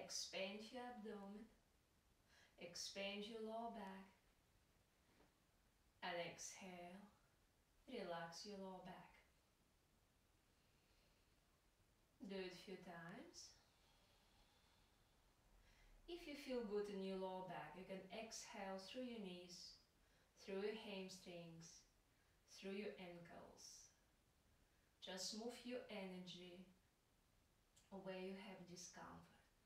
Expand your abdomen, expand your lower back, and exhale, relax your lower back. Do it a few times. If you feel good in your lower back, you can exhale through your knees, through your hamstrings, through your ankles. Just move your energy where you have discomfort.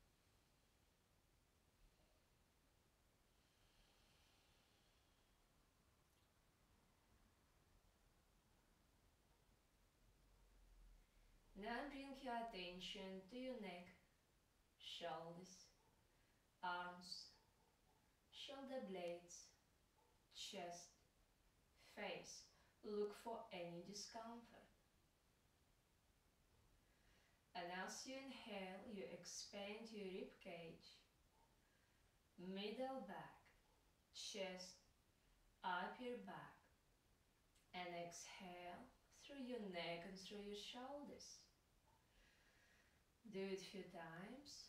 Now bring your attention to your neck, shoulders, arms, shoulder blades, chest, face. Look for any discomfort. And as you inhale, you expand your rib cage, middle back, chest, upper back, and exhale through your neck and through your shoulders. Do it a few times.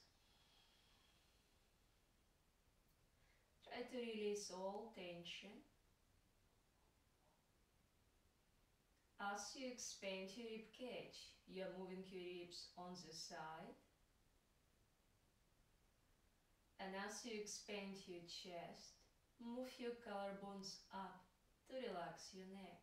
Try to release all tension. As you expand your rib cage, you are moving your ribs on the side. And as you expand your chest, move your collarbones up to relax your neck.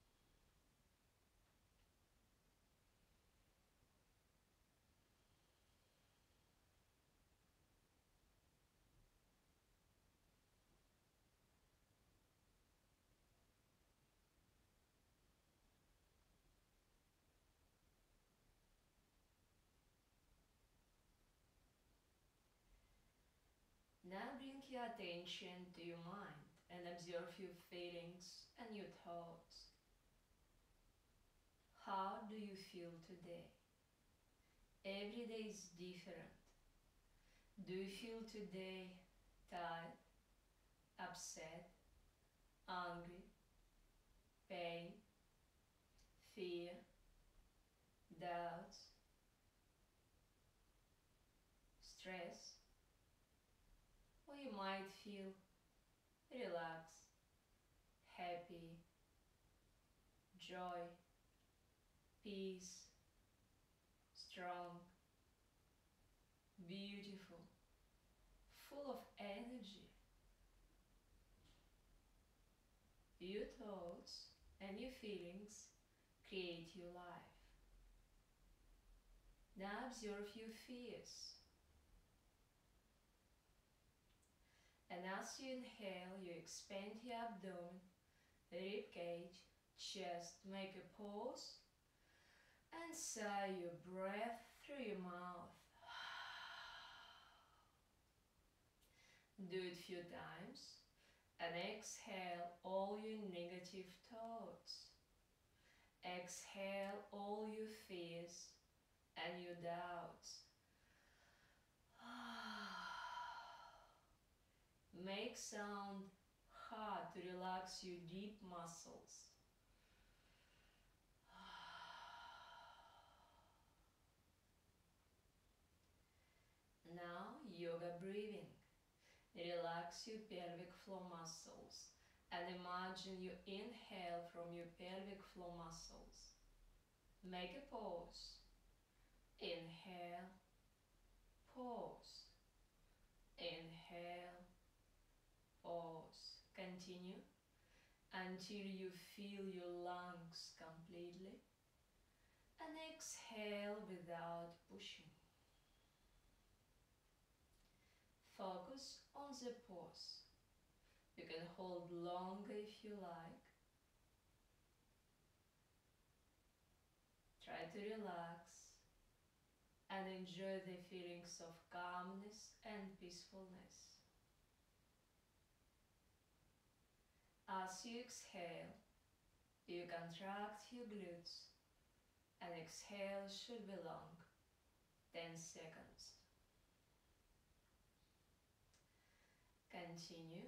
Now bring your attention to your mind and observe your feelings and your thoughts. How do you feel today? Every day is different. Do you feel today tired, upset, angry, pain, fear, doubts, stress? Or you might feel relaxed, happy, joy, peace, strong, beautiful, full of energy. Your thoughts and your feelings create your life. Now observe your fears. And as you inhale, you expand your abdomen, rib cage, chest. Make a pause and sigh your breath through your mouth. Do it a few times and exhale all your negative thoughts. Exhale all your fears and your doubts. Make sound hard to relax your deep muscles. Now, yoga breathing. Relax your pelvic floor muscles and imagine you inhale from your pelvic floor muscles. Make a pause. Inhale, pause. Inhale, pause. Continue until you fill your lungs completely and exhale without pushing. Focus on the pause. You can hold longer if you like. Try to relax and enjoy the feelings of calmness and peacefulness. As you exhale, you contract your glutes and exhale should be long, 10 seconds. Continue.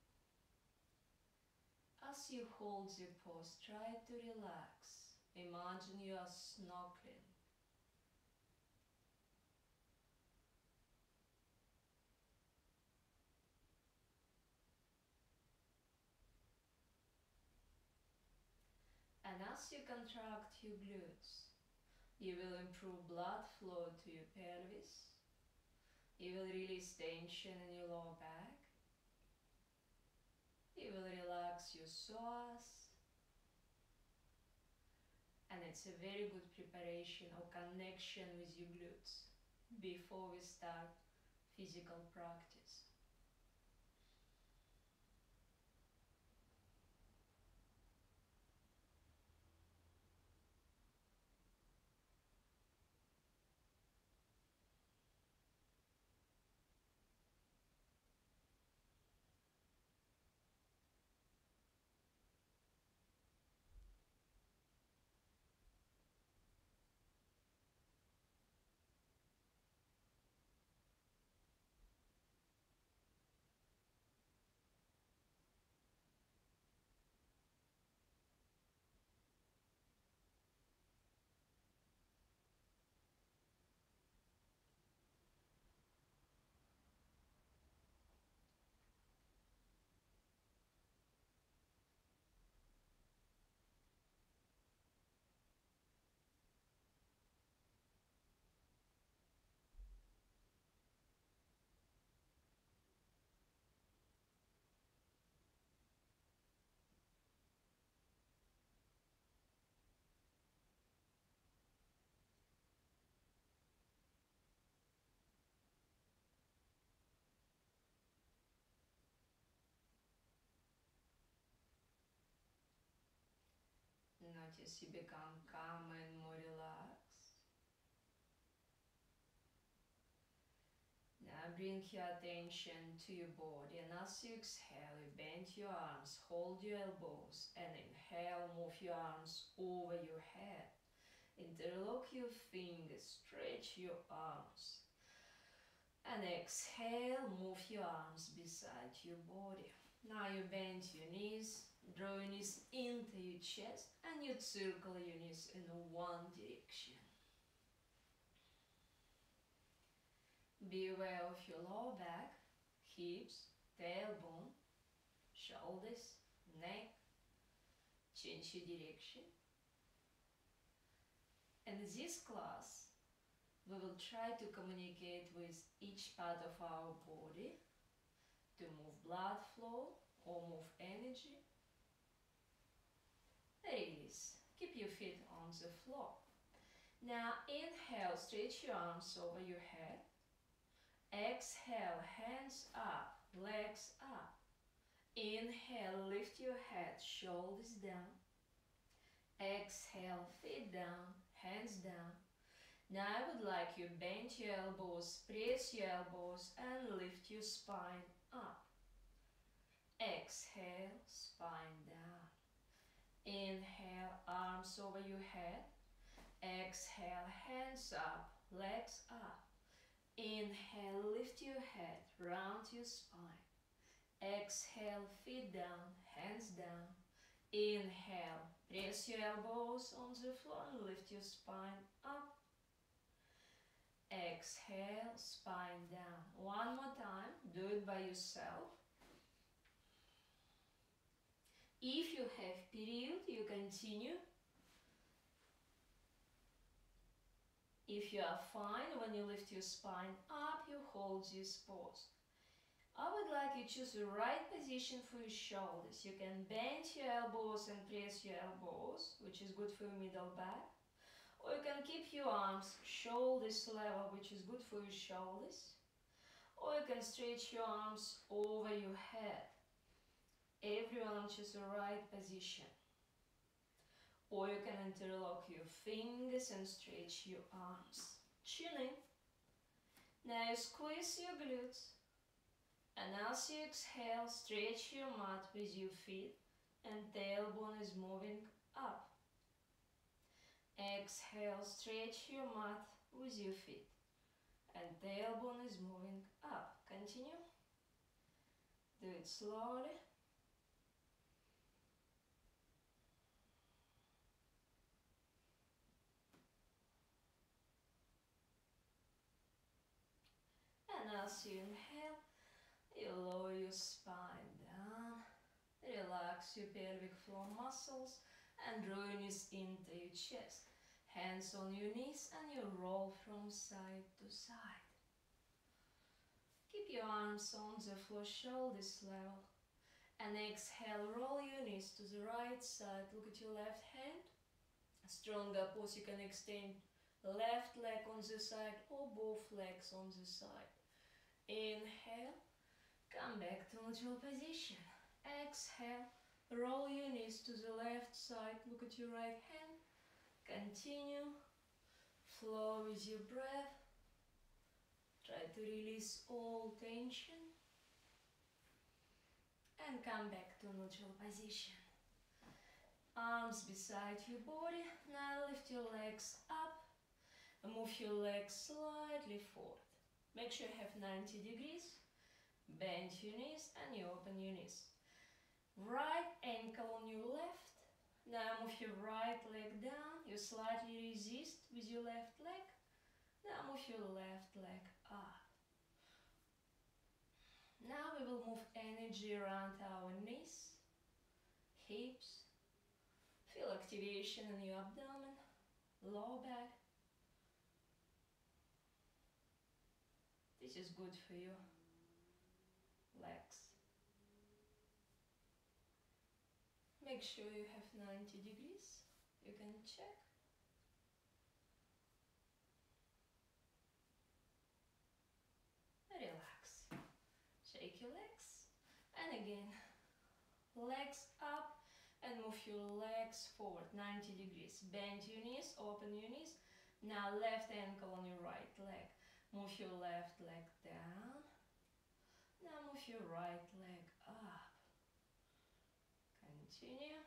As you hold the pose, try to relax. Imagine you are snorkeling. as you contract your glutes, you will improve blood flow to your pelvis. You will release tension in your lower back. You will relax your psoas. And it's a very good preparation or connection with your glutes before we start physical practice. Notice you become calmer and more relaxed. Now bring your attention to your body, and as you exhale, you bend your arms, hold your elbows, and inhale, move your arms over your head. Interlock your fingers, stretch your arms. And exhale, move your arms beside your body. Now you bend your knees, draw your knees into your chest, and you circle your knees in one direction. Be aware of your lower back, hips, tailbone, shoulders, neck. Change your direction. In this class, we will try to communicate with each part of our body to move blood flow or move energy. Release. Keep your feet on the floor. Now inhale, stretch your arms over your head. Exhale, hands up, legs up. Inhale, lift your head, shoulders down. Exhale, feet down, hands down. Now I would like you to bend your elbows, press your elbows, and lift your spine up. Exhale, spine down. Inhale, arms over your head. Exhale, hands up, legs up. Inhale, lift your head, round your spine. Exhale, feet down, hands down. Inhale, press your elbows on the floor and lift your spine up. Exhale, spine down. One more time, do it by yourself. If you have period, you continue. If you are fine when you lift your spine up, you hold this pose. I would like you to choose the right position for your shoulders. You can bend your elbows and press your elbows, which is good for your middle back. Or you can keep your arms shoulders level, which is good for your shoulders. Or you can stretch your arms over your head. Everyone choose the right position. Or you can interlock your fingers and stretch your arms. Chin in. Now you squeeze your glutes. And as you exhale, stretch your mat with your feet and tailbone is moving up. Exhale, stretch your mat with your feet and tailbone is moving up. Continue. Do it slowly. And as you inhale, you lower your spine down. Relax your pelvic floor muscles. and draw your knees into your chest. Hands on your knees and you roll from side to side. Keep your arms on the floor, shoulders level. And exhale, roll your knees to the right side. Look at your left hand. Stronger pose, you can extend left leg on the side or both legs on the side. Inhale, come back to neutral position. Exhale, roll your knees to the left side. Look at your right hand. Continue. Flow with your breath. Try to release all tension. And come back to neutral position. Arms beside your body. Now lift your legs up. Move your legs slightly forward. Make sure you have 90 degrees. Bend your knees and you open your knees. Right ankle on your left. Now move your right leg down. You slightly resist with your left leg. Now move your left leg up. Now we will move energy around our knees, hips. Feel activation in your abdomen, lower back. This is good for your legs. Make sure you have 90 degrees. You can check. Relax. Shake your legs. And again, legs up and move your legs forward 90 degrees. Bend your knees, open your knees. Now left ankle on your right leg. Move your left leg down. Now move your right leg up. Continue.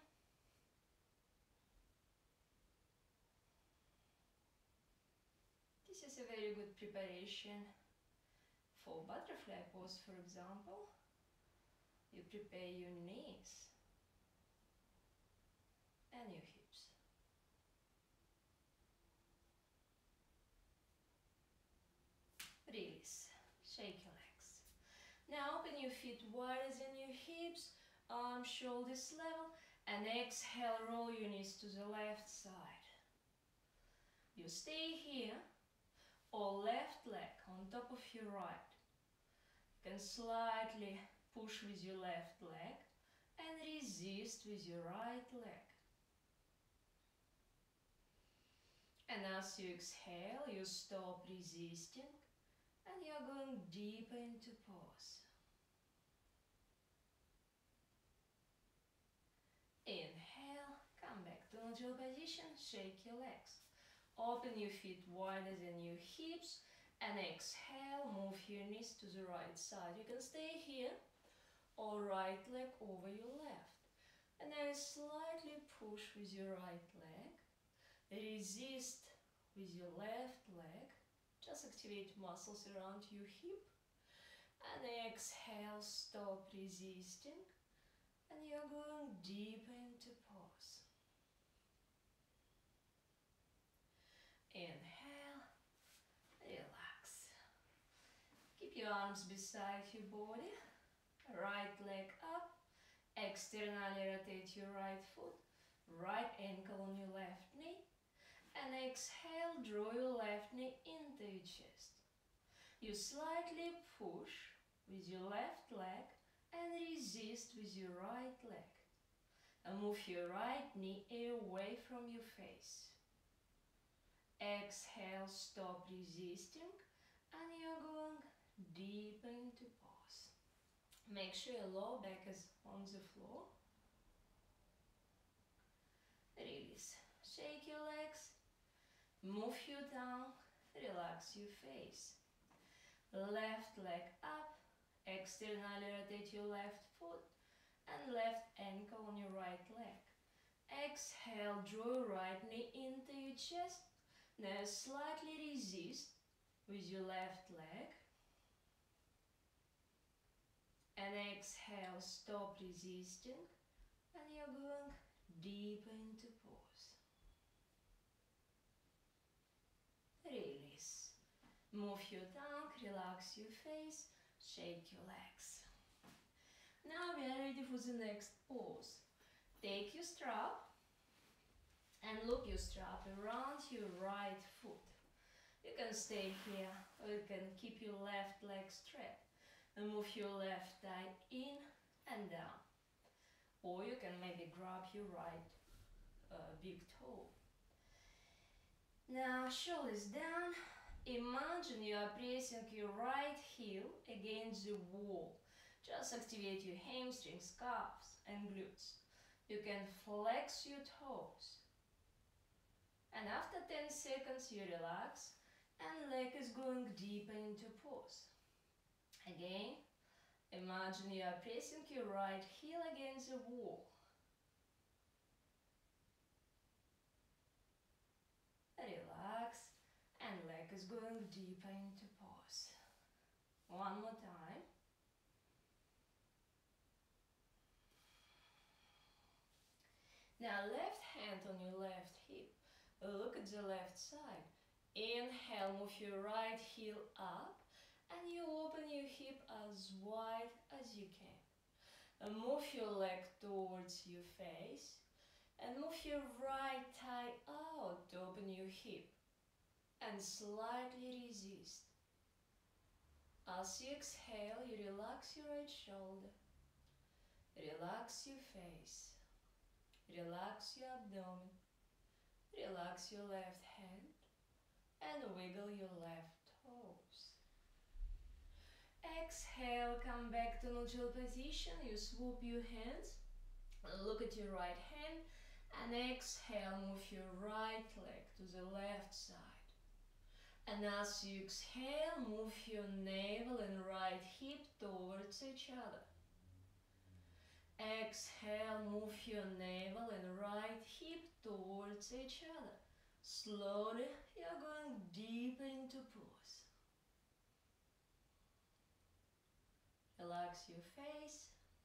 This is a very good preparation for butterfly pose, for example. You prepare your knees and your hips. Release. Shake your legs. Now open your feet wider than your hips, arms, shoulders level, and exhale, roll your knees to the left side. You stay here, or left leg on top of your right. You can slightly push with your left leg and resist with your right leg. And as you exhale, you stop resisting and you're going deeper into pose. Inhale, come back to neutral position, shake your legs. Open your feet wider than your hips and exhale, move your knees to the right side. You can stay here or right leg over your left. And now slightly push with your right leg. Resist with your left leg. Just activate muscles around your hip. And exhale, stop resisting. And you're going deeper into pose. Inhale, relax. Keep your arms beside your body. Right leg up. Externally rotate your right foot. Right ankle on your left knee. And exhale, draw your left knee into your chest. You slightly push with your left leg and resist with your right leg. And move your right knee away from your face. Exhale, stop resisting, and you're going deep into pose. Make sure your lower back is on the floor. Release. Shake your legs. Move your tongue. Relax your face. Left leg up. Externally rotate your left foot and left ankle on your right leg. Exhale, draw your right knee into your chest. Now slightly resist with your left leg. And exhale, stop resisting. And you're going deep into pose. Release. Move your tongue, relax your face, shake your legs. Now we are ready for the next pose. Take your strap And loop your strap around your right foot. You can stay here, or you can keep your left leg straight and move your left thigh in and down. Or you can maybe grab your right big toe. Now shoulders down. Imagine you are pressing your right heel against the wall. Just activate your hamstrings, calves and glutes. You can flex your toes. And after 10 seconds you relax and leg is going deeper into pose. Again, imagine you are pressing your right heel against the wall. Relax and leg is going deeper into pose. One more time. Now left hand on your left hip. Look at the left side. Inhale, move your right heel up and you open your hip as wide as you can. And move your leg towards your face and move your right thigh out to open your hip and slightly resist. As you exhale, you relax your right shoulder, relax your face, relax your abdomen, relax your left hand and wiggle your left toes. Exhale, come back to neutral position. You swoop your hands, look at your right hand and exhale, move your right leg to the left side. And as you exhale, move your navel and right hip towards each other. Exhale, move your navel and right hip towards each other. Slowly, you're going deeper into pose. Relax your face.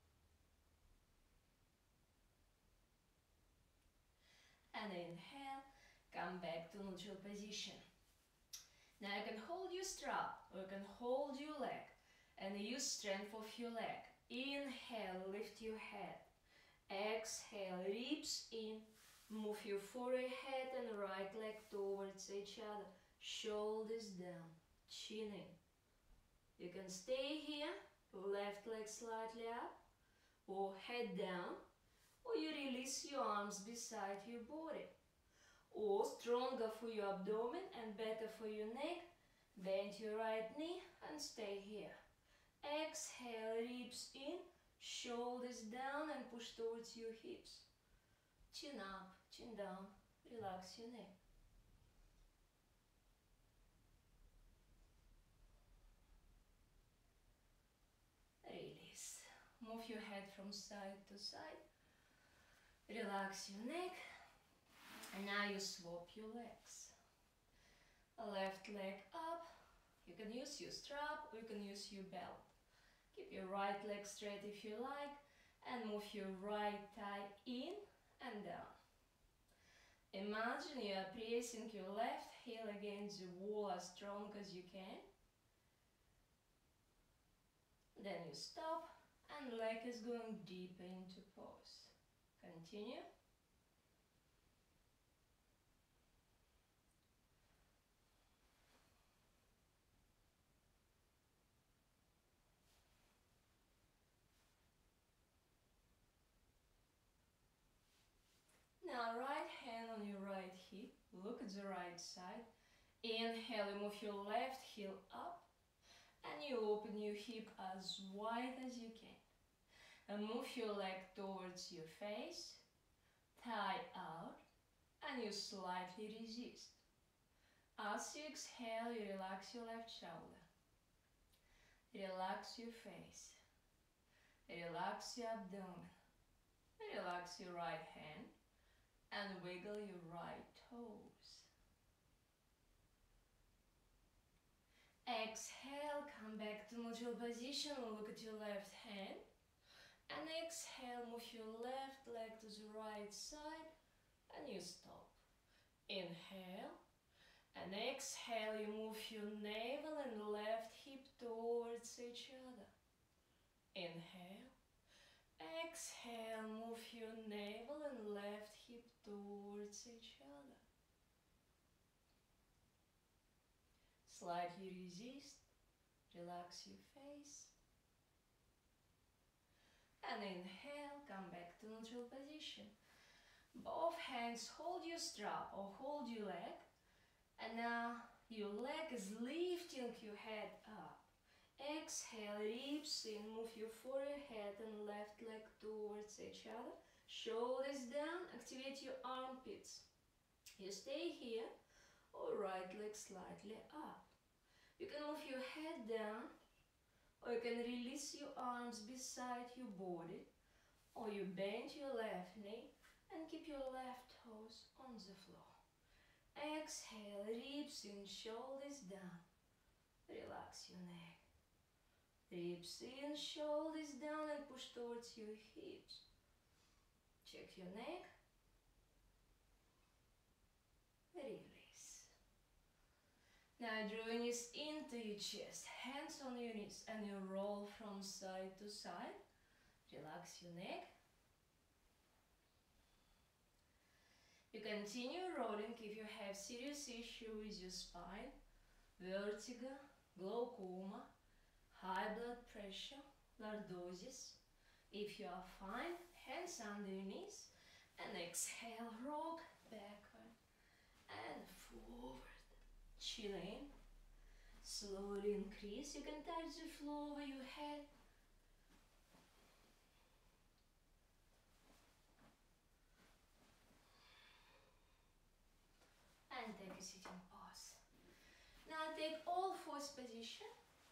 And inhale, come back to neutral position. Now you can hold your strap or you can hold your leg and use strength of your leg. Inhale, lift your head. Exhale, ribs in. Move your forehead and right leg towards each other. Shoulders down, chin in. You can stay here, left leg slightly up, or head down, or you release your arms beside your body. Or stronger for your abdomen and better for your neck, bend your right knee and stay here. Exhale, ribs in, shoulders down and push towards your hips. Chin up, chin down, relax your neck. Release. Move your head from side to side. Relax your neck. And now you swap your legs. Left leg up. You can use your strap or you can use your belt. Keep your right leg straight if you like. And move your right thigh in and down. Imagine you are pressing your left heel against the wall as strong as you can. Then you stop and leg is going deeper into pose. Continue. Now right hand on your right hip, look at the right side. Inhale, you move your left heel up and you open your hip as wide as you can. And move your leg towards your face, thigh out, and you slightly resist. As you exhale, you relax your left shoulder. Relax your face. Relax your abdomen. Relax your right hand. And wiggle your right toes. Exhale, come back to neutral position, look at your left hand. And exhale, move your left leg to the right side and you stop. Inhale. And exhale, you move your navel and left hip towards each other. Inhale. Exhale, move your navel and left hip towards each other. Slightly resist, relax your face. And inhale, come back to neutral position. Both hands hold your strap or hold your leg. And now your leg is lifting your head up. Exhale, ribs in, move your forehead and left leg towards each other. Shoulders down, activate your armpits. You stay here or right leg slightly up. You can move your head down or you can release your arms beside your body, or you bend your left knee and keep your left toes on the floor. Exhale, ribs in, shoulders down. Relax your neck. Ribs in, shoulders down and push towards your hips. Check your neck. Release. Now draw your knees into your chest, hands on your knees, and you roll from side to side. Relax your neck. You continue rolling if you have serious issue with your spine, vertigo, glaucoma, high blood pressure, lordosis. If you are fine, hands under your knees and exhale, rock backward and forward. Chin in, slowly increase. You can touch the floor over your head. And take a sitting pose. Now take all fours position.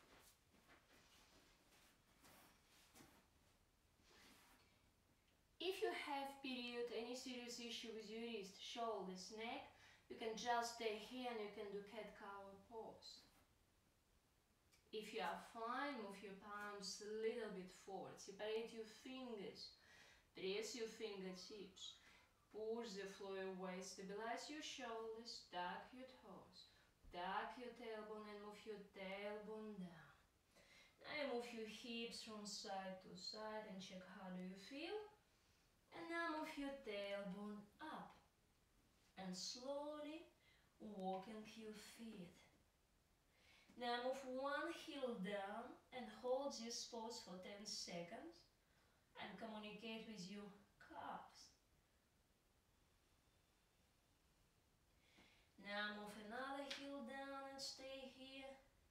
If you have period, any serious issue with your wrist, shoulders, neck, you can just stay here and you can do cat-cow pose. If you are fine, move your palms a little bit forward. Separate your fingers. Press your fingertips. Push the floor away. Stabilize your shoulders. Tuck your toes. Tuck your tailbone and move your tailbone down. Now move your hips from side to side and check how do you feel. And now move your tailbone up. And slowly walking your feet. Now move one heel down and hold this pose for 10 seconds and communicate with your calves. Now move another heel down and stay here.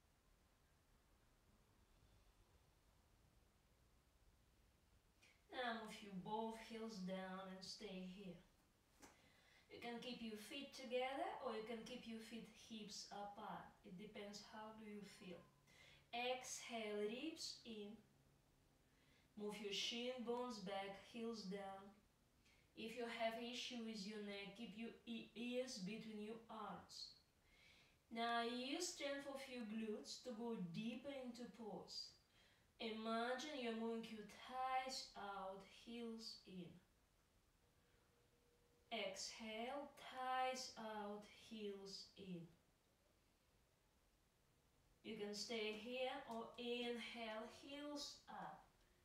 Now move your both heels down and stay here. You can keep your feet together or you can keep your feet hips apart. It depends how do you feel. Exhale, ribs in. Move your shin bones back, heels down. If you have issue with your neck, keep your ears between your arms. Now use strength of your glutes to go deeper into pose. Imagine you're moving your thighs out, heels in. Exhale, thighs out, heels in. You can stay here or inhale, heels up.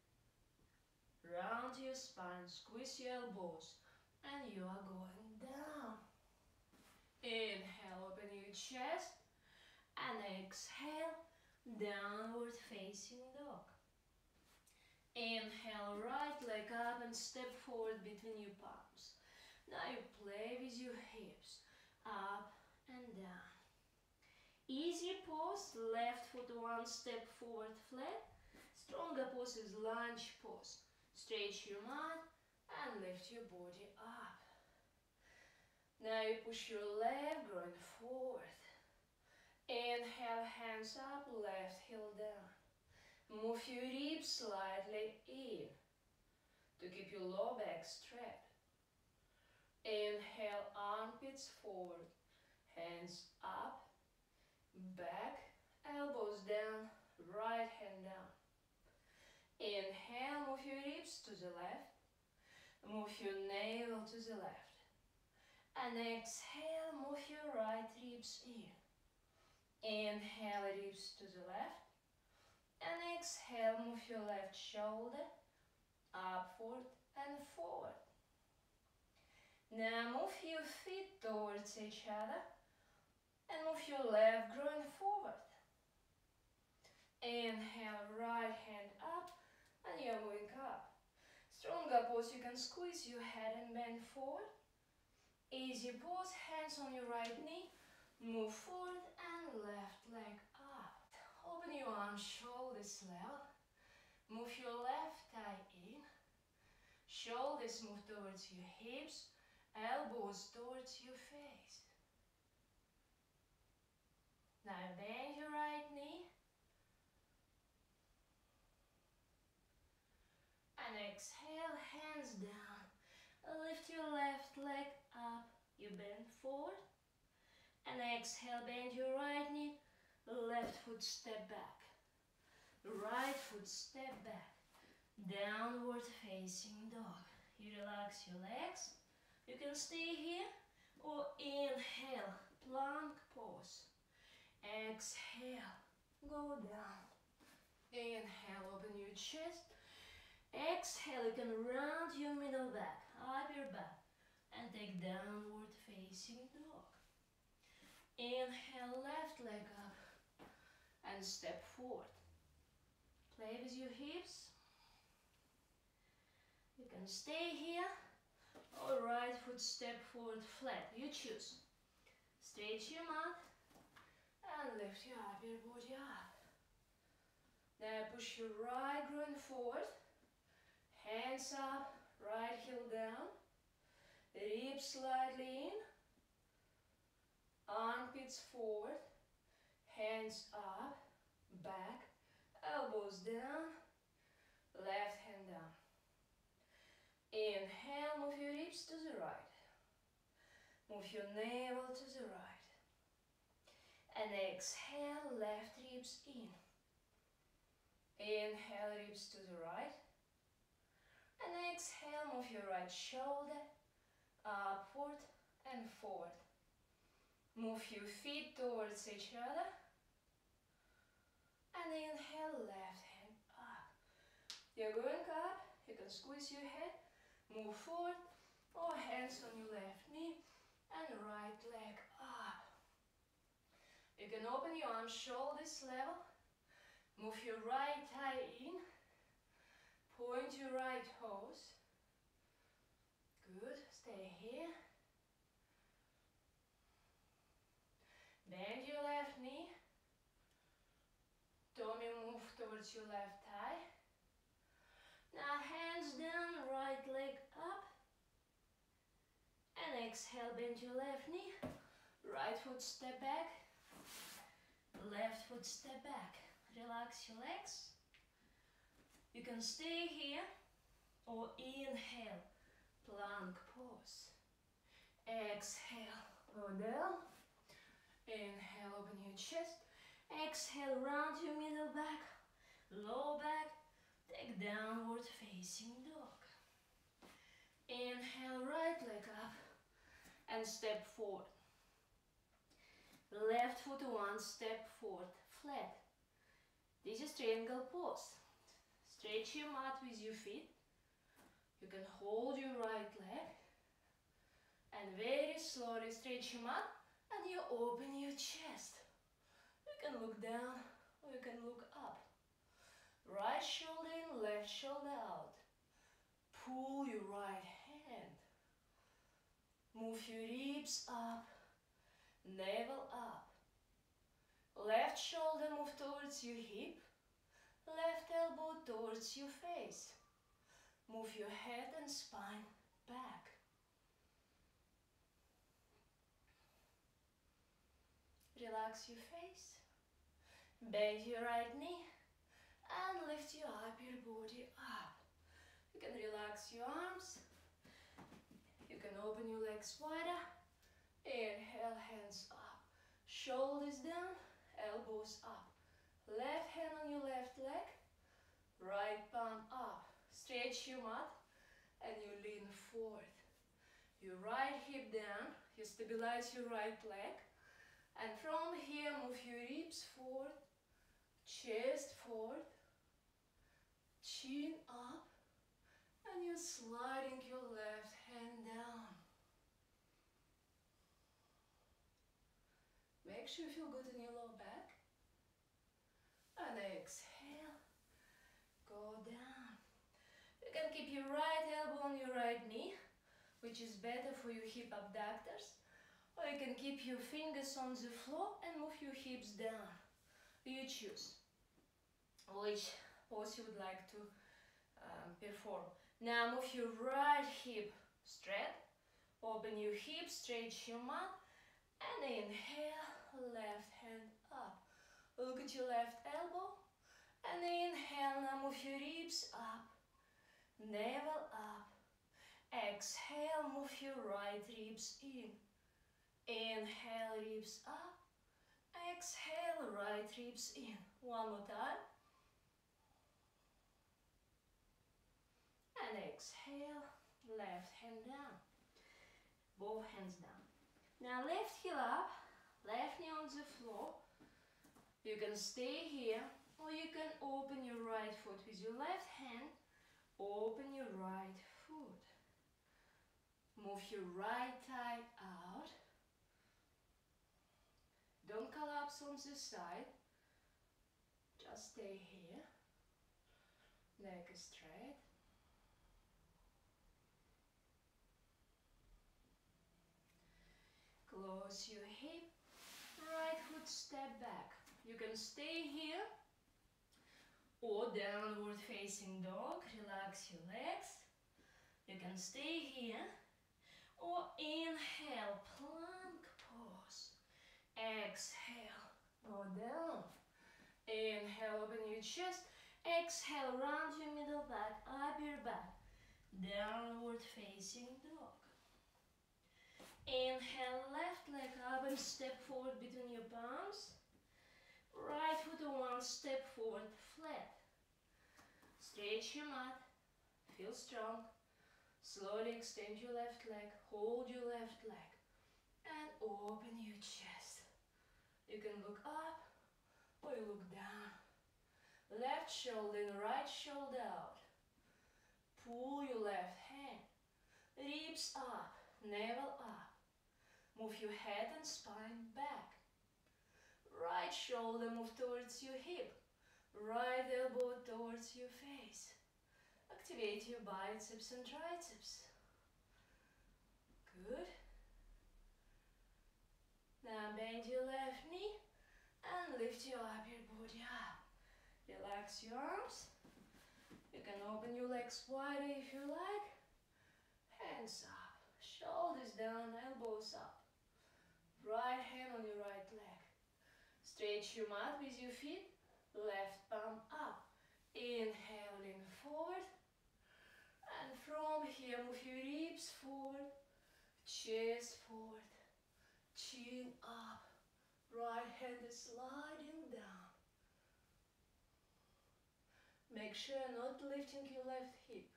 Round your spine, squeeze your elbows, and you are going down. Inhale, open your chest, and exhale, downward facing dog. Inhale, right leg up and step forward between your palms. Now you play with your hips, up and down. Easy pose, left foot one step forward flat. Stronger pose is lunge pose. Stretch your mat and lift your body up. Now you push your leg going forward. Inhale, hands up, left heel down. Move your ribs slightly in to keep your low back straight. Inhale, armpits forward, hands up, back, elbows down, right hand down. Inhale, move your ribs to the left, move your navel to the left. And exhale, move your right ribs in. Inhale, ribs to the left. And exhale, move your left shoulder upward and forward. Now move your feet towards each other and move your left groin forward. Inhale, right hand up, and you're moving up. Stronger pose, you can squeeze your head and bend forward. Easy pose, hands on your right knee, move forward and left leg up. Open your arms, shoulders level. Move your left thigh in. Shoulders move towards your hips, elbows towards your face. Now bend your right knee. And exhale, hands down. Lift your left leg up. You bend forward. And exhale, bend your right knee. Left foot step back. Right foot step back. Downward facing dog. You relax your legs. You can stay here or inhale, plank pose. Exhale, go down. Inhale, open your chest. Exhale, you can round your middle back, up your back, and take downward facing dog. Inhale, left leg up, and step forward. Play with your hips. You can stay here, or right foot step forward flat, you choose. Stretch your mat, and lift your upper body up. Now push your right groin forward. Hands up, right heel down, ribs slightly in, armpits forward, hands up, back, elbows down, left hand down. Inhale, move your hips to the right, move your navel to the right, and exhale, left ribs in. Inhale, ribs to the right. And exhale, move your right shoulder upward and forward. Move your feet towards each other. And inhale, left hand up. You're going up, you can squeeze your head, move forward, or hands on your left knee, and right leg up. You can open your arms, shoulders level, move your right thigh in, point your right toes. Good. Stay here. Bend your left knee. Tummy move towards your left thigh. Now hands down, right leg up. And exhale, bend your left knee. Right foot step back. Left foot step back. Relax your legs. You can stay here or inhale, plank pose. Exhale, go down. Inhale, open your chest. Exhale, round your middle back, low back. Take downward facing dog. Inhale, right leg up and step forward. Left foot one step forward, flat. This is triangle pose. Stretch your mat with your feet. You can hold your right leg and very slowly stretch your mat and you open your chest. You can look down or you can look up. Right shoulder in, left shoulder out. Pull your right hand. Move your ribs up, navel up. Left shoulder move towards your hip. Left elbow towards your face. Move your head and spine back. Relax your face. Bend your right knee and lift your upper body up. You can relax your arms. You can open your legs wider. Inhale, hands up. Shoulders down, elbows up. Left hand on your left leg, right palm up. Stretch your mat and you lean forward. Your right hip down, you stabilize your right leg. And from here, move your ribs forward, chest forward, chin up, sliding your left hand down. Make sure you feel good in your lower back. And exhale, go down. You can keep your right elbow on your right knee, which is better for your hip abductors. Or you can keep your fingers on the floor and move your hips down. You choose which pose you would like to perform. Now move your right hip straight. Open your hips, stretch your mat. And inhale, left hand up. Look at your left elbow. And inhale, now move your ribs up. Navel up. Exhale, move your right ribs in. Inhale, ribs up. Exhale, right ribs in. One more time. And exhale, left hand down. Both hands down. Now left heel up, left knee on the floor. You can stay here, or you can open your right foot with your left hand. Open your right foot. Move your right thigh out. Don't collapse on the side. Just stay here. Neck is straight. Close your hip. Right foot step back. You can stay here or downward facing dog. Relax your legs. You can stay here or inhale, plank pose. Exhale, go down. Inhale, open your chest. Exhale, round your middle back, up your back. Downward facing dog. Inhale, left leg up and step forward between your palms. Right foot one step forward, flat. Stretch your mat, feel strong. Slowly extend your left leg, hold your left leg. And open your chest. You can look up or you look down. Left shoulder in, right shoulder out. Pull your left hand. Ribs up, navel up. Move your head and spine back. Right shoulder move towards your hip. Right elbow towards your face. Activate your biceps and triceps. Good. Now bend your left knee and lift your upper body up. Relax your arms. You can open your legs wider if you like. Hands up, shoulders down, elbows up. Right hand on your right leg. Stretch your mat with your feet. Left palm up. Inhale, lean forward. And from here, move your ribs forward. Chest forward. Chin up. Right hand is sliding down. Make sure not lifting your left hip.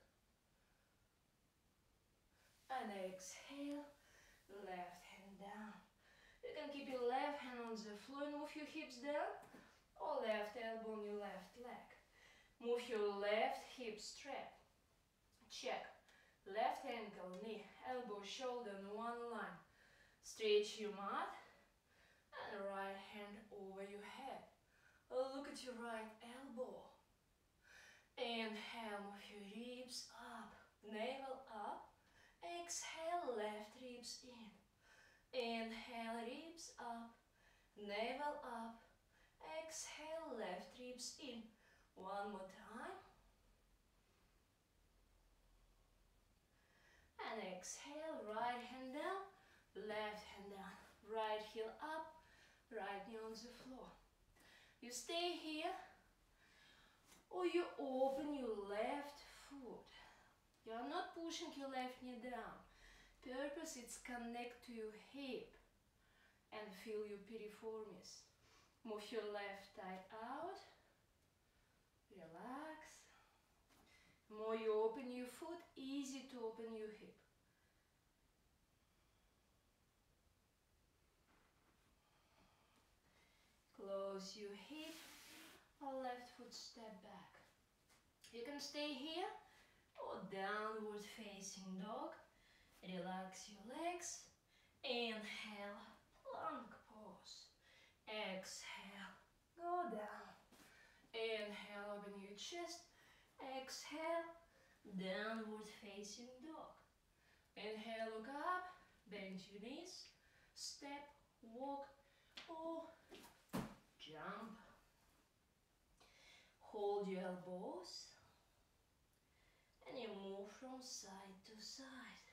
And exhale, left hand down. You can keep your left hand on the floor and move your hips down, or left elbow on your left leg. Move your left hip straight. Check. Left ankle, knee, elbow, shoulder in one line. Stretch your mat and right hand over your head. Look at your right elbow. Inhale, move your ribs up, navel up. Exhale, left ribs in. Inhale, ribs up, navel up. Exhale, left ribs in. One more time. And exhale, right hand down, left hand down. Right heel up, right knee on the floor. You stay here, or you open your left foot. You are not pushing your left knee down. Purpose is connect to your hip and feel your piriformis. Move your left thigh out. Relax. More you open your foot, easy to open your hip. Close your hip, or left foot step back. You can stay here, or downward facing dog. Relax your legs. Inhale, plank pose. Exhale, go down. Inhale, open your chest. Exhale, downward facing dog. Inhale, look up, bend your knees, step, walk, or jump. Hold your elbows, and you move from side to side.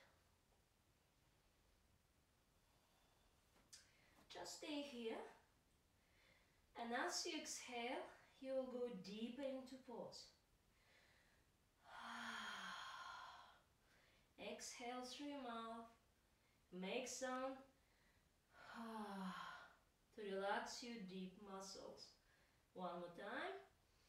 Just stay here, and as you exhale, you will go deeper into pose. Exhale through your mouth, make sound to relax your deep muscles. One more time.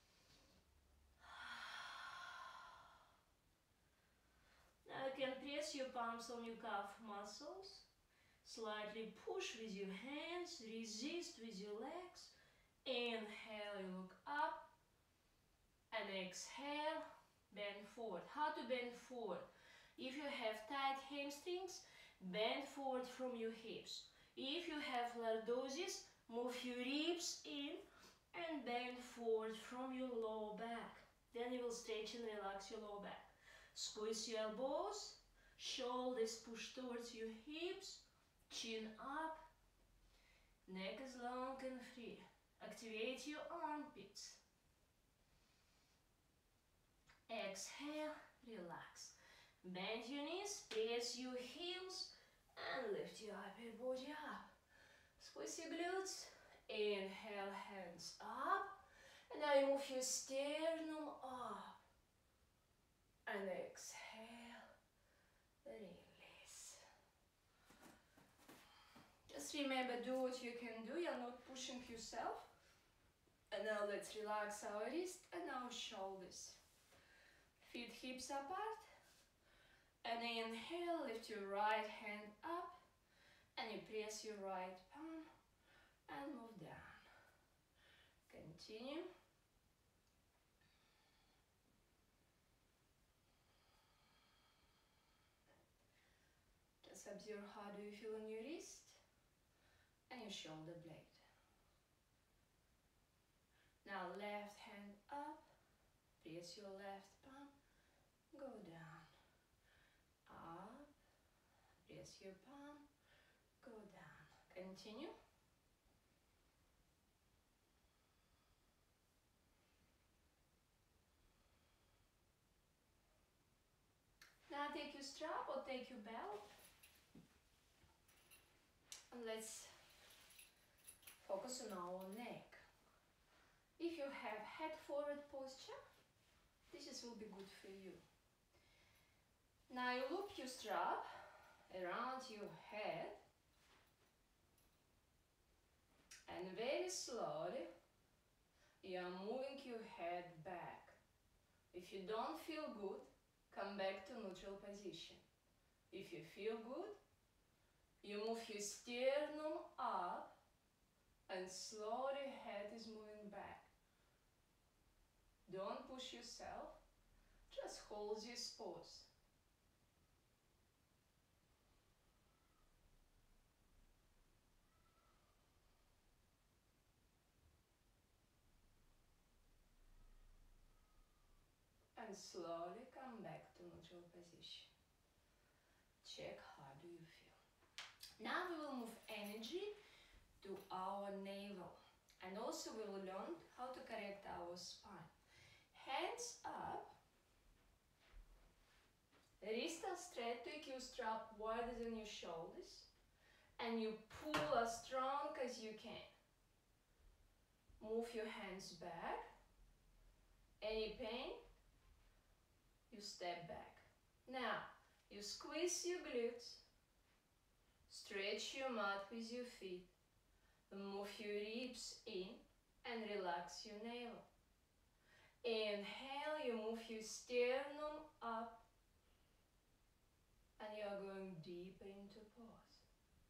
Now you can press your palms on your calf muscles. Slightly push with your hands, resist with your legs. Inhale, you look up. And exhale, bend forward. How to bend forward? If you have tight hamstrings, bend forward from your hips. If you have lordosis, move your ribs in and bend forward from your lower back. Then you will stretch and relax your lower back. Squeeze your elbows, shoulders push towards your hips, chin up, neck is long and free. Activate your armpits. Exhale, relax. Bend your knees, press your heels, and lift your upper body up. Squeeze your glutes. Inhale, hands up. And now you move your sternum up. And exhale, release. Just remember, do what you can do. You're not pushing yourself. And now let's relax our wrist and our shoulders. Feet hips apart. And inhale, lift your right hand up. And you press your right palm and move down. Continue. Just observe how do you feel on your wrist and your shoulder blade. Now left hand up, press your left palm, go down, up, press your palm, go down. Continue. Now take your strap or take your belt and let's focus on our neck. If you have head forward posture, this will be good for you. Now you loop your strap around your head and very slowly you are moving your head back. If you don't feel good, come back to neutral position. If you feel good, you move your sternum up and slowly head is moving back. Don't push yourself, just hold this pose. And slowly come back to neutral position. Check how do you feel. Now we will move energy to our navel. And also we will learn how to correct our spine. Hands up. Wrists are straight, take your strap wider than your shoulders. And you pull as strong as you can. Move your hands back. Any pain? You step back. Now, you squeeze your glutes. Stretch your mat with your feet. Move your ribs in and relax your navel. Inhale, you move your sternum up and you are going deeper into pose.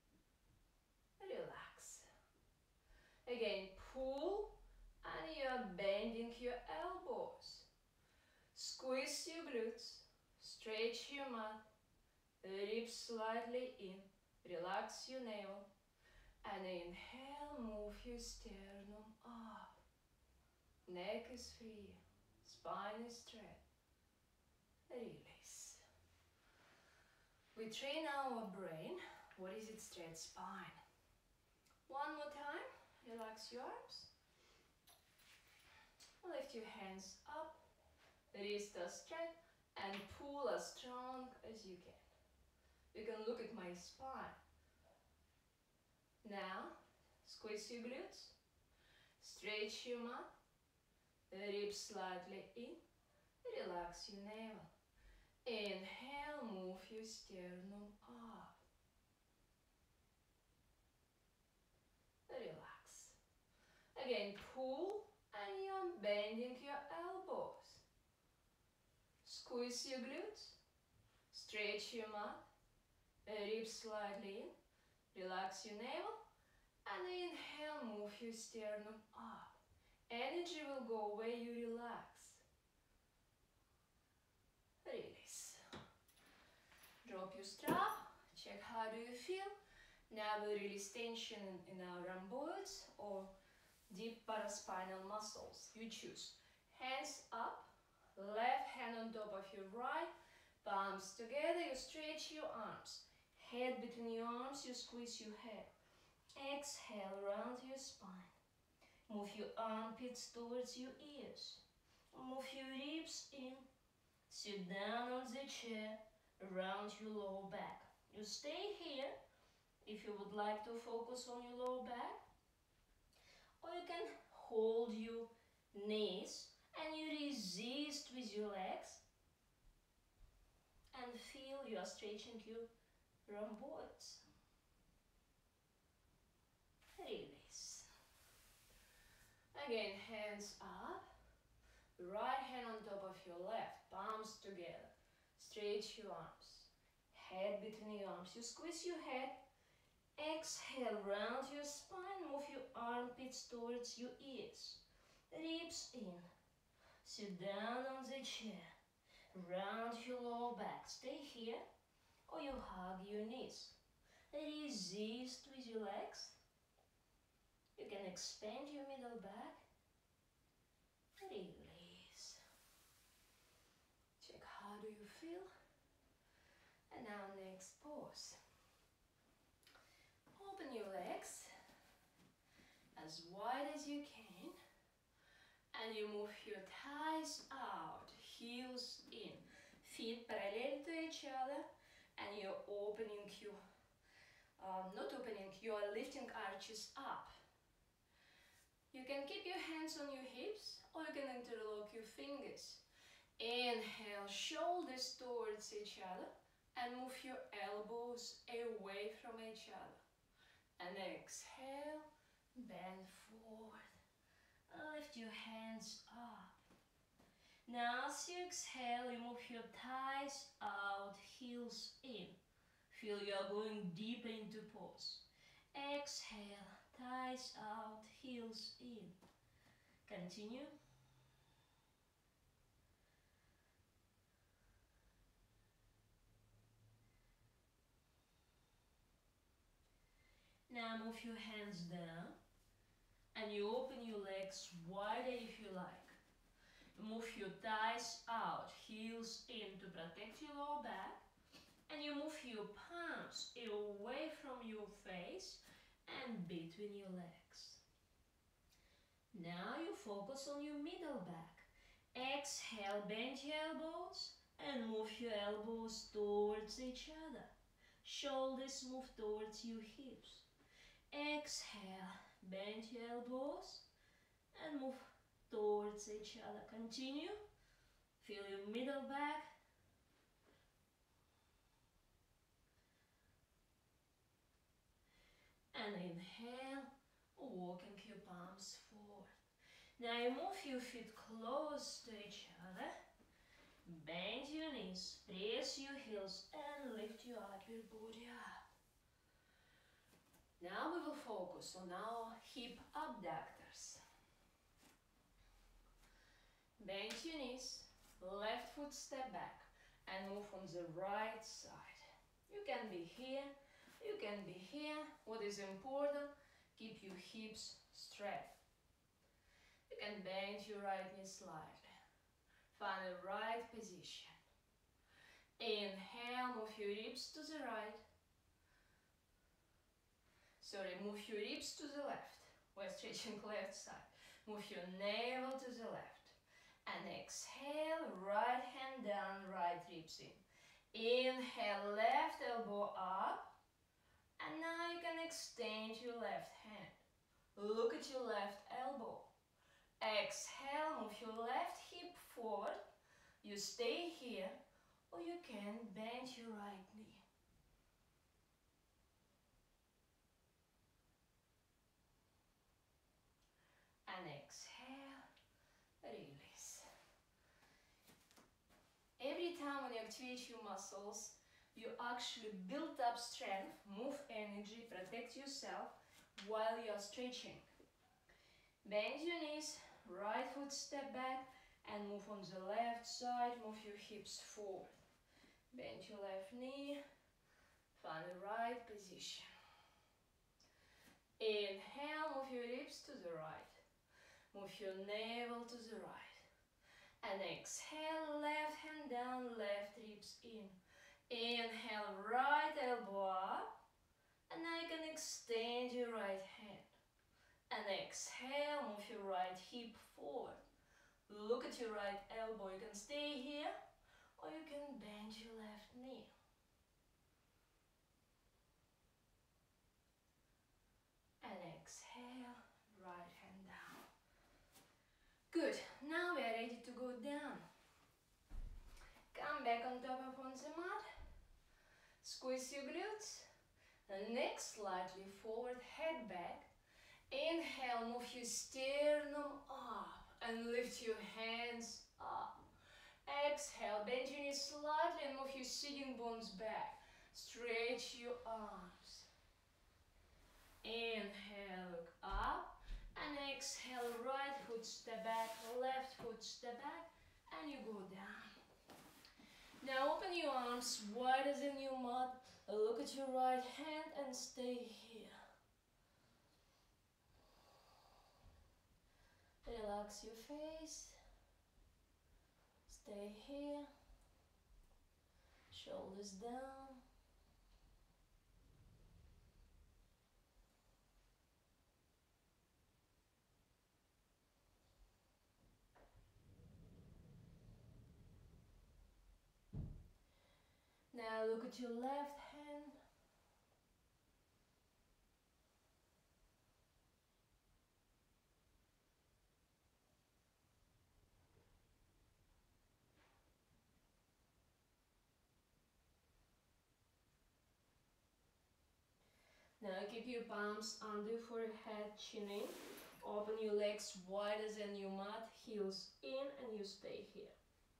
Relax. Again, pull and you are bending your elbows. Squeeze your glutes. Stretch your mat, ribs slightly in, relax your navel, and inhale, move your sternum up. Neck is free, spine is straight. Release. We train our brain. What is it? Straight spine. One more time. Relax your arms. Lift your hands up. Wrists are straight and pull as strong as you can. You can look at my spine. Now, squeeze your glutes. Stretch your mat. Ribs slightly in. Relax your navel. Inhale, move your sternum up. Relax. Again, pull and you're bending your elbows. Squeeze your glutes. Stretch your mat. Ribs slightly in. Relax your navel. And inhale, move your sternum up. Energy will go where you relax. Release. Drop your strap. Check how do you feel. Now we release tension in our rhomboids or deep paraspinal muscles. You choose. Hands up. Left hand on top of your right. Palms together. You stretch your arms. Head between your arms. You squeeze your head. Exhale, round your spine. Move your armpits towards your ears. Move your ribs in. Sit down on the chair. Round your lower back. You stay here if you would like to focus on your lower back. Or you can hold your knees and you resist with your legs. And feel you are stretching your rhomboids. Release. Again, hands up. Right hand on top of your left. Palms together. Stretch your arms. Head between your arms. You squeeze your head. Exhale, round your spine. Move your armpits towards your ears. Ribs in. Sit down on the chair. Round your lower back. Stay here or you hug your knees. Resist with your legs. You can expand your middle back. Release. Check how do you feel. And now next pose. Open your legs as wide as you can. And you move your thighs out, heels in. Feet parallel to each other. And you're opening your, you are lifting arches up. You can keep your hands on your hips or you can interlock your fingers. Inhale, shoulders towards each other and move your elbows away from each other. And exhale, bend forward. Lift your hands up. Now as you exhale, you move your thighs out, heels in. Feel you are going deeper into pose. Exhale, thighs out, heels in. Continue. Now move your hands down and you open your legs wider if you like. Move your thighs out, heels in to protect your lower back. And you move your palms away from your face and between your legs. Now you focus on your middle back. Exhale, bend your elbows and move your elbows towards each other. Shoulders move towards your hips. Exhale, bend your elbows and move towards each other. Continue. Feel your middle back. And inhale, walking your palms forward. Now you move your feet close to each other. Bend your knees, press your heels and lift your upper body up. Now we will focus on our hip abductors. Bend your knees, left foot step back and move on the right side. You can be here, you can be here. What is important? Keep your hips straight. You can bend your right knee slightly. Find the right position. Inhale, move your ribs to the right. Sorry, move your ribs to the left. We're stretching left side. Move your navel to the left. And exhale, right hand down, right ribs in. Inhale, left elbow up. And now you can extend your left hand. Look at your left elbow. Exhale, move your left hip forward. You stay here, or you can bend your right knee. And exhale, release. Every time when you activate your muscles, you actually build up strength, move energy, protect yourself while you are stretching. Bend your knees, right foot step back, and move on the left side, move your hips forward. Bend your left knee, find the right position. Inhale, move your hips to the right. Move your navel to the right. And exhale, left hand down, left ribs in. Inhale, right elbow up. And now you can extend your right hand. And exhale, move your right hip forward. Look at your right elbow. You can stay here, or you can bend your left knee. And exhale, right hand down. Good. Now we are ready to go down. Come back on top of on the mat. Squeeze your glutes. And neck slightly forward, head back. Inhale, move your sternum up and lift your hands up. Exhale, bend your knees slightly and move your sitting bones back. Stretch your arms. Inhale, look up. And exhale, right foot step back, left foot step back, and you go down. Now open your arms wider than your mat. Look at your right hand and stay here. Relax your face. Stay here. Shoulders down. Now look at your left hand. Now keep your palms under forehead, chin in. Open your legs wider than your mat, heels in, and you stay here.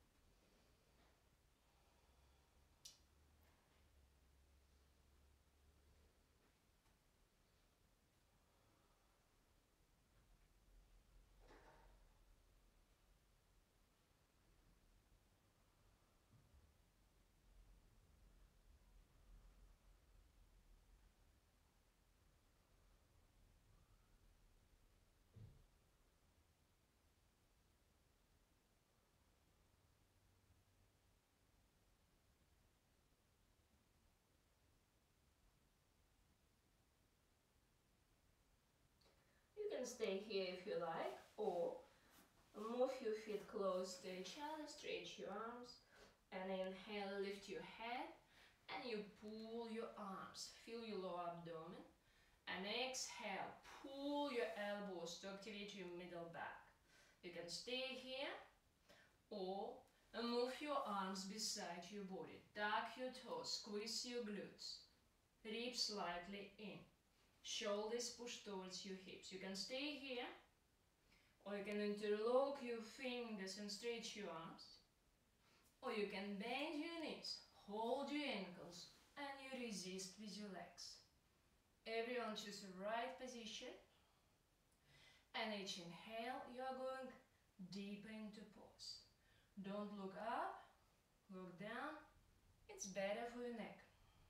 You can stay here if you like, or move your feet close to each other, stretch your arms, and inhale, lift your head, and you pull your arms, feel your lower abdomen, and exhale, pull your elbows to activate your middle back. You can stay here, or move your arms beside your body, tuck your toes, squeeze your glutes, ribs slightly in. Shoulders push towards your hips. You can stay here, or you can interlock your fingers and stretch your arms, or you can bend your knees, hold your ankles, and you resist with your legs. Everyone choose the right position, and each inhale you are going deeper into pause. Don't look up, Look down. It's better for your neck.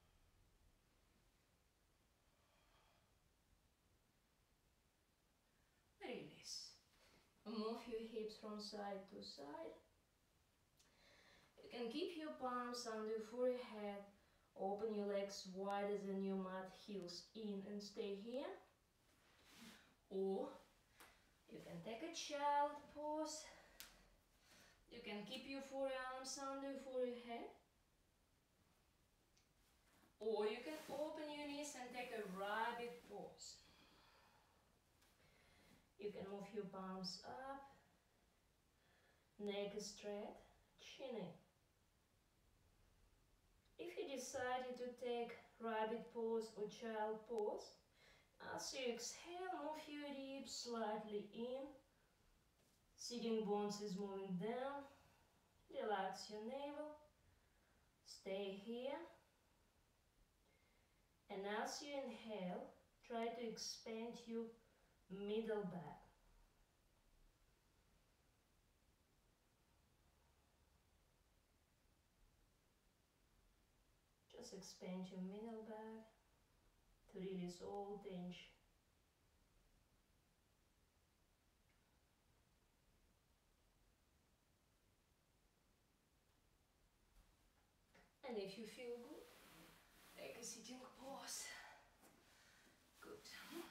Release. Move your hips from side to side. You can keep your palms under your forehead. Open your legs wider than your mat, heels in and stay here. Or you can take a child pose. You can keep your forearms under your forehead. Or you can open your knees and take a rabbit pose. You can move your palms up, neck is straight, chin in. If you decided to take rabbit pose or child pose, as you exhale, move your ribs slightly in. Sitting bones is moving down. Relax your navel. Stay here. And as you inhale, try to expand your middle back. Just expand your middle back to release all tension. And if you feel good, take a sitting pose. Good.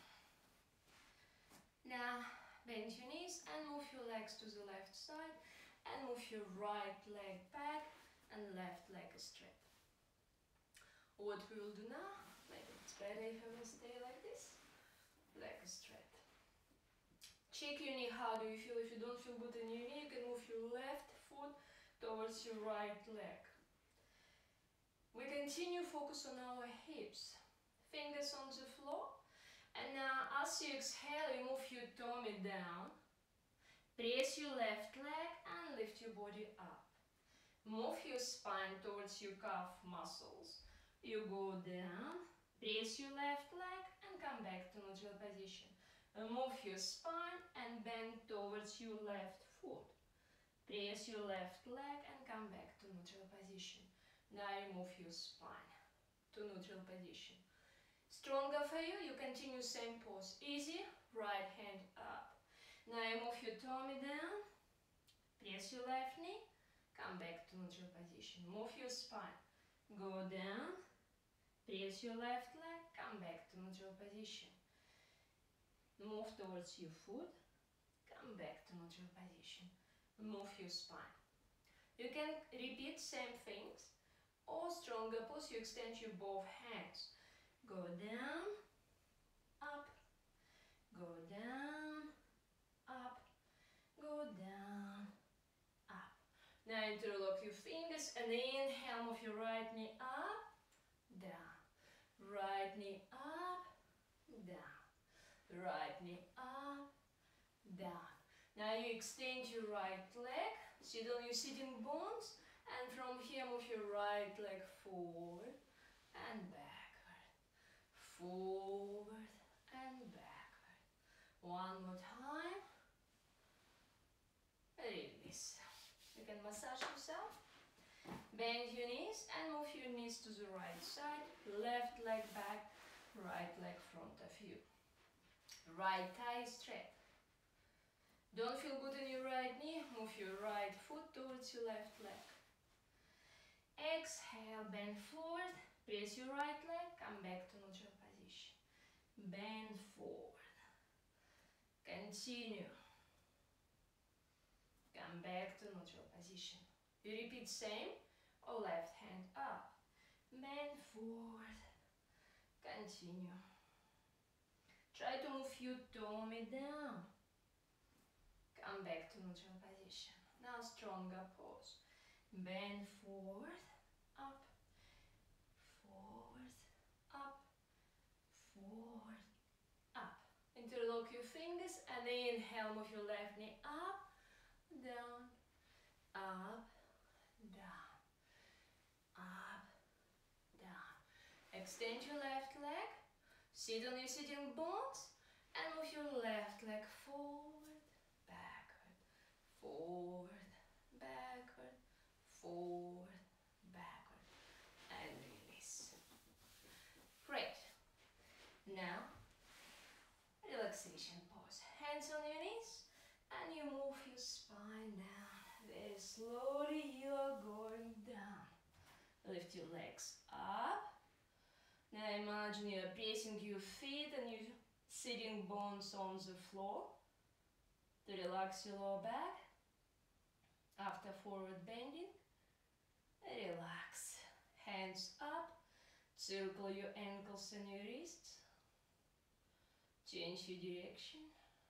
Now bend your knees and move your legs to the left side and move your right leg back and left leg straight. What we will do now, maybe it's better if I will stay like this, leg straight. Check your knee, how do you feel? If you don't feel good in your knee, you can move your left foot towards your right leg. We continue focus on our hips, fingers on the floor. And now as you exhale, you move your tummy down. Press your left leg and lift your body up. Move your spine towards your calf muscles. You go down, press your left leg and come back to neutral position. Move your spine and bend towards your left foot. Press your left leg and come back to neutral position. Now you move your spine to neutral position. Stronger for you, you continue same pose. Easy, right hand up. Now you move your tummy down, press your left knee, come back to neutral position. Move your spine, go down, press your left leg, come back to neutral position. Move towards your foot, come back to neutral position. Move your spine. You can repeat same things or stronger pose, you extend your both hands. Go down, up, go down, up, go down, up. Now interlock your fingers and inhale, move your right knee up, down. Right knee up, down. Right knee up, down. Now you extend your right leg, sit on your sitting bones, and from here move your right leg forward and backward. Forward and backward. One more time. Release. You can massage yourself. Bend your knees and move your knees to the right side. Left leg back, right leg front of you. Right thigh straight. Don't feel good in your right knee, move your right foot towards your left leg. Exhale, bend forward, press your right leg, come back to neutral position. Bend forward. Continue. Come back to neutral position. You repeat same or left hand up. Bend forward. Continue. Try to move your tummy down. Come back to neutral position. Now stronger pose. Bend forward, up, forward, up, forward, up. Interlock your fingers and inhale, move your left knee up, down, up, down, up, down. Extend your left leg, sit on your sitting bones and move your left leg forward, backward, forward, backward, forward, Now, relaxation pose. Hands on your knees and you move your spine down. Very slowly you are going down. Lift your legs up. Now imagine you are placing your feet and your sitting bones on the floor to relax your lower back. After forward bending, relax. Hands up. Circle your ankles and your wrists. Change your direction.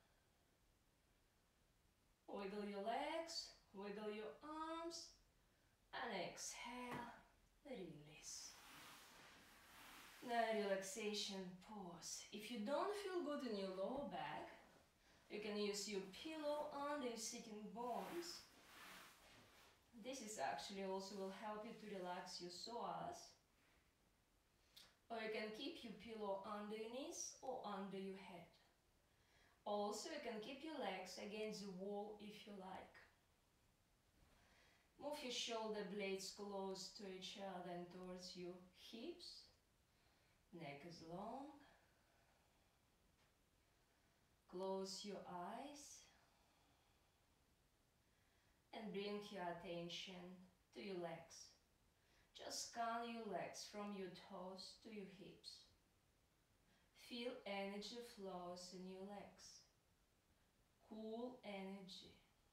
Wiggle your legs, wiggle your arms, and exhale, release. Now relaxation pause. If you don't feel good in your lower back, you can use your pillow under your sitting bones. This is actually also will help you to relax your psoas. Or you can keep your pillow under your knees or under your head. Also, you can keep your legs against the wall if you like. Move your shoulder blades close to each other and towards your hips. Neck is long. Close your eyes. And bring your attention to your legs. Just scan your legs from your toes to your hips. Feel energy flows in your legs. Cool energy.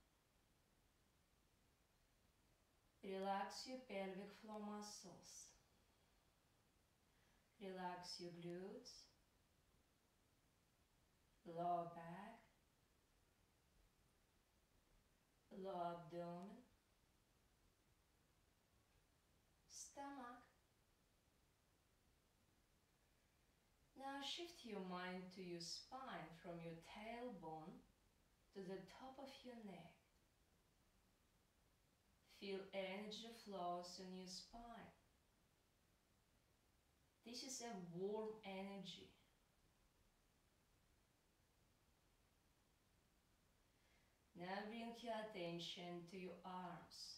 Relax your pelvic floor muscles. Relax your glutes, lower back, lower abdomen, stomach. Now shift your mind to your spine from your tailbone to the top of your neck. Feel energy flows in your spine. This is a warm energy. Now bring your attention to your arms.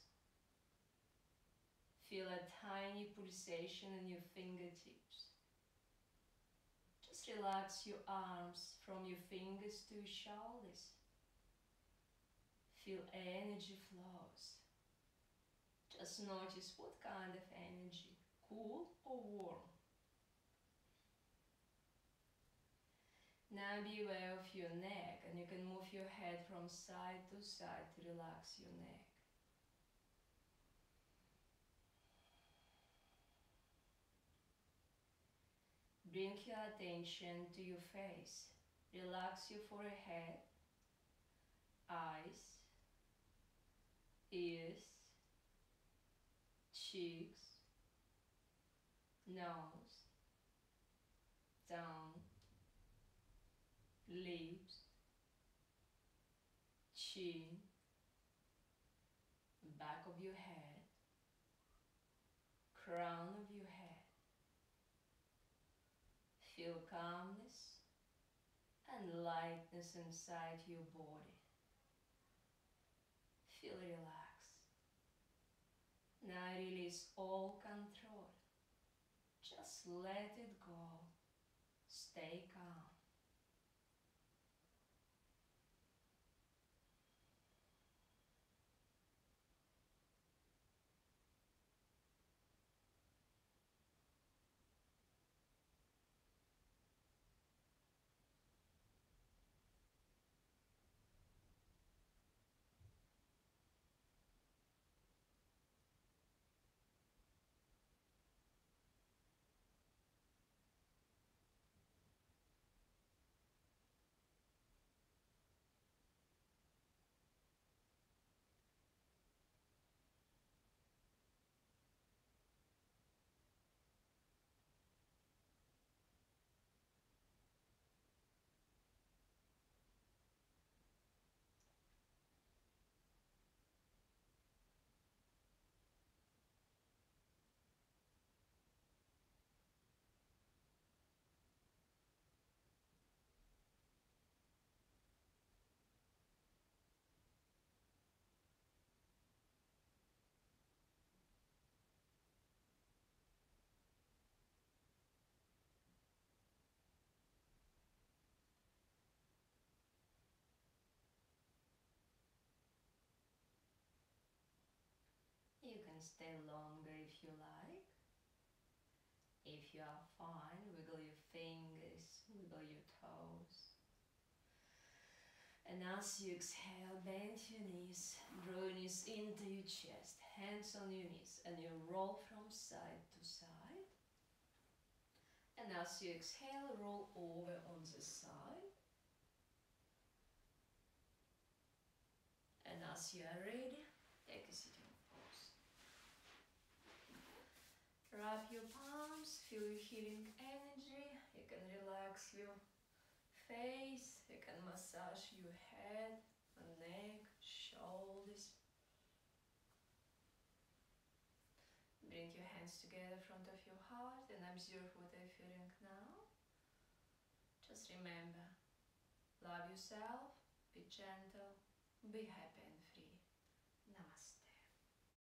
Feel a tiny pulsation in your fingertips. Just relax your arms from your fingers to your shoulders. Feel energy flows. Just notice what kind of energy, cool or warm. Now be aware of your neck and you can move your head from side to side to relax your neck. Bring your attention to your face. Relax your forehead, eyes, ears, cheeks, nose, tongue, lips, chin, back of your head, crown of your head. Feel calmness and lightness inside your body. Feel relaxed. Now release all control. Just let it go. Stay calm. can stay longer if you like. If you are fine, wiggle your fingers, wiggle your toes. And as you exhale, bend your knees, draw your knees into your chest, hands on your knees, and you roll from side to side. And as you exhale, roll over on the side. And as you are ready, take a sitting pose. Wrap your palms, feel your healing energy. You can relax your face, you can massage your head, neck, shoulders. Bring your hands together in front of your heart and observe what you're feeling now. Just remember, love yourself, be gentle, be happy and free. Namaste.